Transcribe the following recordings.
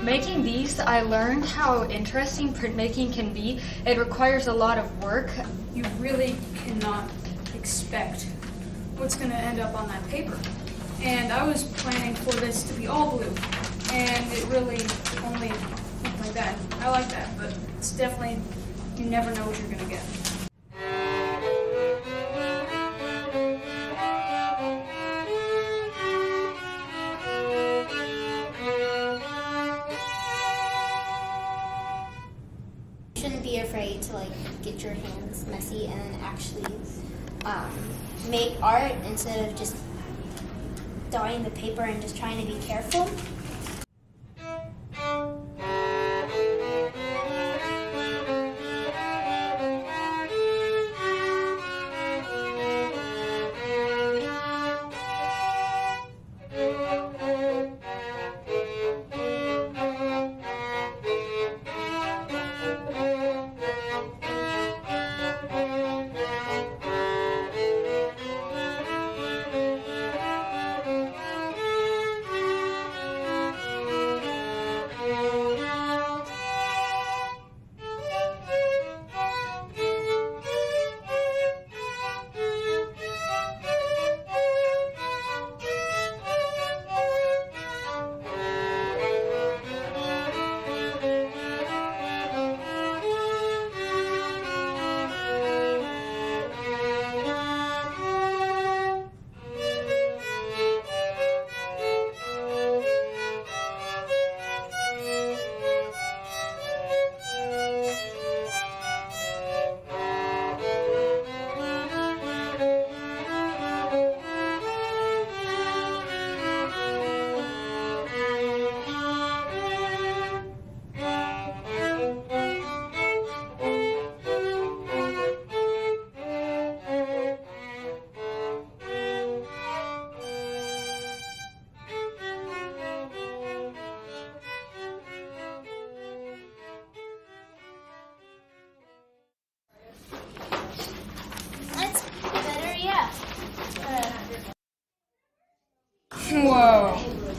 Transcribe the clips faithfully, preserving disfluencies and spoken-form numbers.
Making these, I learned how interesting printmaking can be. It requires a lot of work. You really cannot expect what's going to end up on that paper. And I was planning for this to be all blue, and it really only looked like that. I like that, but it's definitely, you never know what you're going to get. Shouldn't be afraid to like get your hands messy and actually um, make art instead of just drawing the paper and just trying to be careful. Whoa.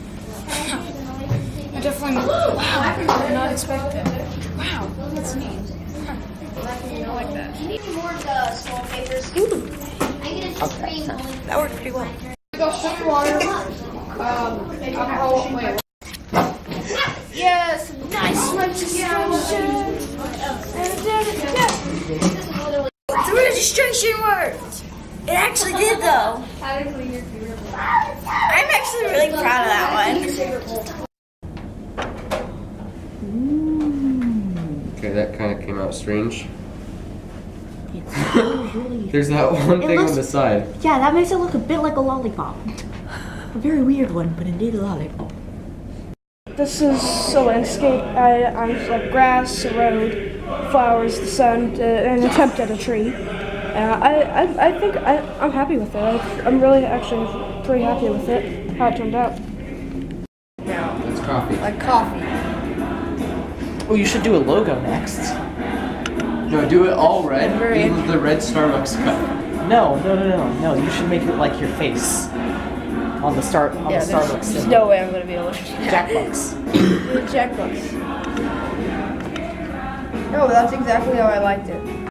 I definitely, wow, I did not expect that. Wow, that's neat. I like that. More of the small papers. Okay, so that worked pretty well. Go some water. Um, alcohol, wait. Yes, nice registration. The registration worked! It actually did though. I'm actually really proud of that one. Okay, that kind of came out strange. It's really There's that one It thing looks- on the side. Yeah, that makes it look a bit like a lollipop. A very weird one, but indeed a lollipop. This is a landscape. I, I'm like grass, a road, flowers, the sun, uh, an attempt at a tree. Uh, I, I, I think I, I'm happy with it. I, I'm really actually pretty happy with it, how it turned out. That's coffee. Like coffee. Oh, you should do a logo next. No, do it all red. Very Even the red Starbucks cup. No, no, no, no, no. You should make it like your face on the start on Yeah, the there's, Starbucks. there's no way I'm gonna be able to do that. Jackbox. Jackbox. No, that's exactly how I liked it.